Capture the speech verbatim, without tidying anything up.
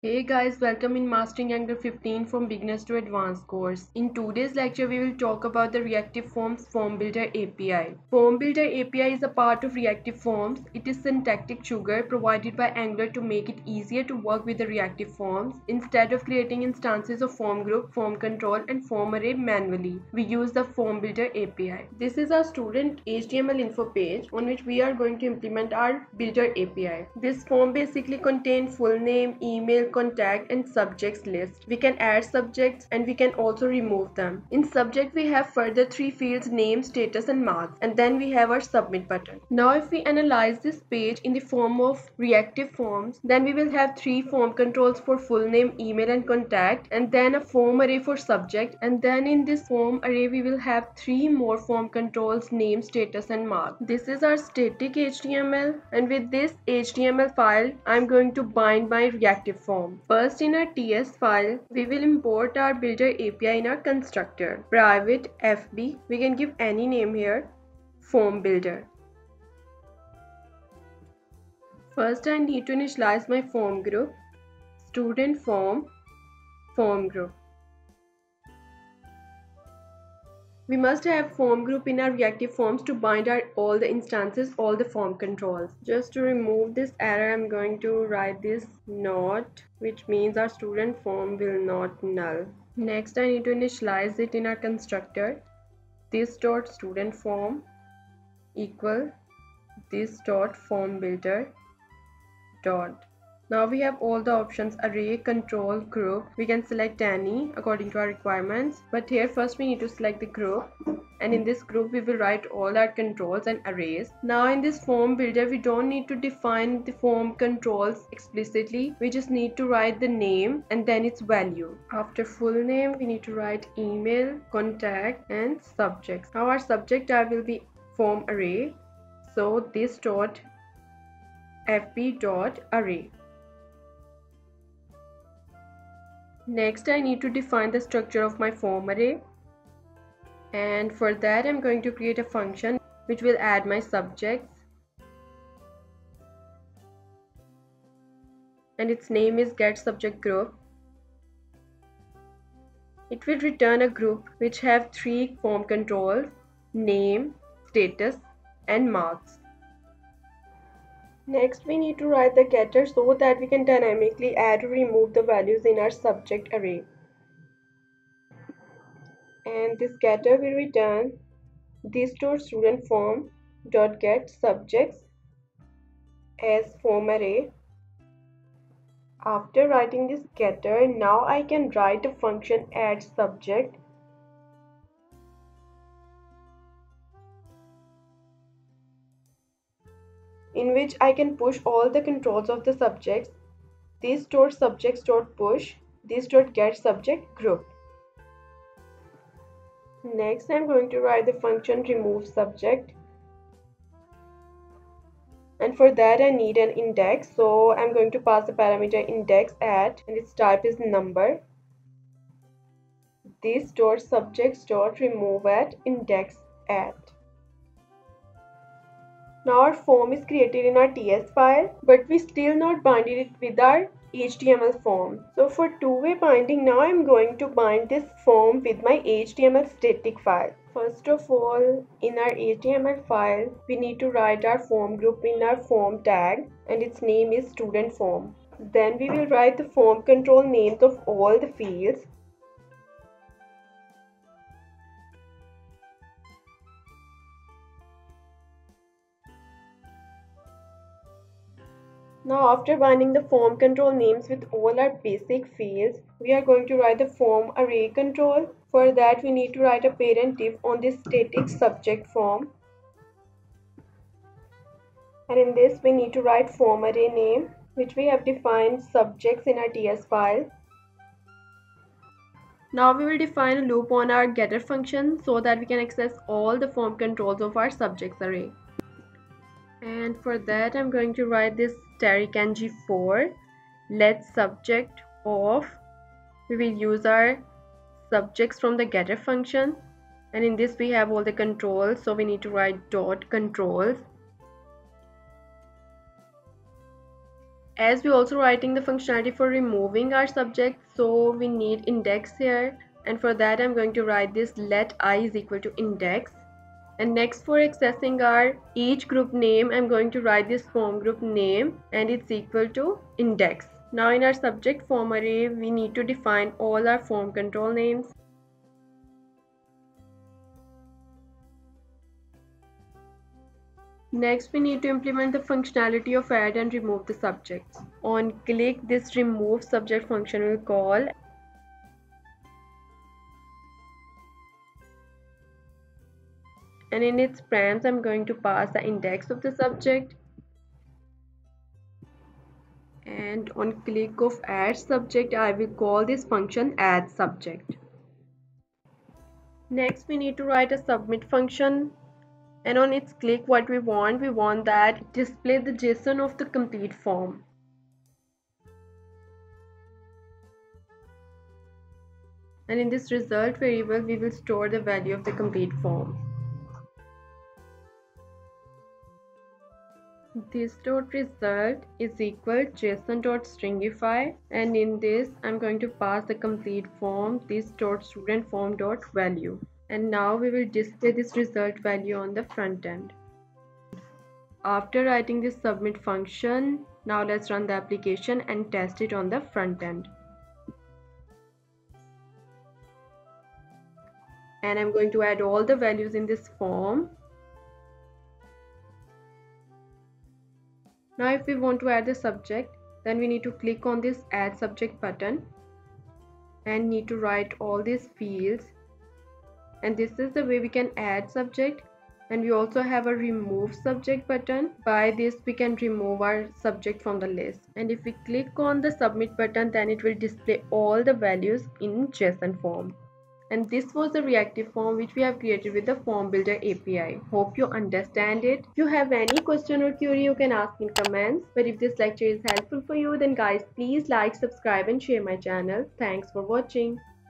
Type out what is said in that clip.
Hey guys, welcome in Mastering Angular fifteen from Beginners to Advanced course. In today's lecture, we will talk about the Reactive Forms FormBuilder A P I. FormBuilder A P I is a part of Reactive Forms. It is syntactic sugar provided by Angular to make it easier to work with the reactive forms. Instead of creating instances of form group, form control, and form array manually, we use the FormBuilder A P I. This is our student H T M L info page on which we are going to implement our Builder A P I. This form basically contains full name, email, contact and subjects list. We can add subjects and we can also remove them. In subject we have further three fields: name, status and marks, and then we have our submit button. Now if we analyze this page in the form of reactive forms, then we will have three form controls for full name, email and contact, and then a form array for subject, and then in this form array we will have three more form controls: name, status and mark. This is our static H T M L, and with this H T M L file I'm going to bind my reactive form. First, in our T S file, we will import our builder A P I in our constructor. Private F B, we can give any name here, FormBuilder. First, I need to initialize my form group, student form, form group. We must have form group in our reactive forms to bind our all the instances, all the form controls. Just to remove this error, I'm going to write this not, which means our student form will not null. Next, I need to initialize it in our constructor. This dot student form equal this dot form builder dot. Now we have all the options: array, control, group. We can select any according to our requirements, but here first we need to select the group, and in this group we will write all our controls and arrays. Now in this form builder we don't need to define the form controls explicitly, we just need to write the name and then its value. After full name we need to write email, contact and subjects. Now our subject type will be form array, so this dot fb dot array. Next, I need to define the structure of my form array, and for that I'm going to create a function which will add my subjects, and its name is getSubjectGroup. It will return a group which have three form controls: name, status and marks. Next, we need to write the getter so that we can dynamically add or remove the values in our subject array. And this getter will return this dot student form dot get subjects as form array. After writing this getter, now I can write a function add subject, in which I can push all the controls of the subjects. This dot subjects dot push, this dot get subject group. Next, I'm going to write the function remove subject, and for that I need an index, so I'm going to pass the parameter index at, and its type is number. This dot subjects dot remove at index at. Now our form is created in our T S file, but we still not binded it with our H T M L form. So for two-way binding, now I'm going to bind this form with my H T M L static file. First of all, in our H T M L file, we need to write our form group in our form tag, and its name is student form. Then we will write the form control names of all the fields. Now after binding the form control names with all our basic fields, we are going to write the form array control. For that we need to write a parent div on this static subject form. And in this we need to write form array name, which we have defined subjects in our T S file. Now we will define a loop on our getter function so that we can access all the form controls of our subjects array. And for that I'm going to write this static ng four, let subject of, we will use our subjects from the getter function, and in this we have all the controls, so we need to write dot controls As we're also writing the functionality for removing our subject, so we need index here, and for that I'm going to write this let I is equal to index. And next, for accessing our each group name, I'm going to write this form group name and it's equal to index. Now in our subject form array, we need to define all our form control names. Next, we need to implement the functionality of add and remove the subjects. On click, this remove subject function will call. And in its params, I'm going to pass the index of the subject. And on click of add subject, I will call this function add subject. Next, we need to write a submit function. And on its click, what we want, we want that it display the JSON of the complete form. And in this result variable, we will store the value of the complete form. This dot result is equal JSON dot stringify, and in this I'm going to pass the complete form this dot student form dot value. And now we will display this result value on the front end. After writing this submit function, now let's run the application and test it on the front end. And I'm going to add all the values in this form. Now if we want to add the subject, then we need to click on this add subject button and need to write all these fields. And this is the way we can add subject. And we also have a remove subject button. By this we can remove our subject from the list. And if we click on the submit button, then it will display all the values in JSON form. And this was the reactive form which we have created with the FormBuilder A P I. Hope you understand it. If you have any question or query, you can ask in comments. But if this lecture is helpful for you, then guys, please like, subscribe and share my channel. Thanks for watching.